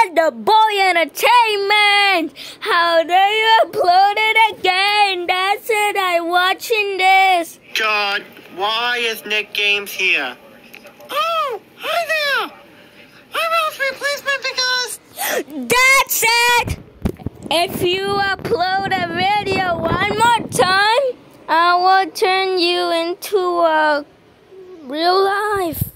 at the Boy Entertainment. How do you upload it again? That's it. I'm watching this. God, why is Nick Games here? Oh, hi there. I'm Ralph's replacement because... That's it. If you upload a video one more time, I will turn you into a real life.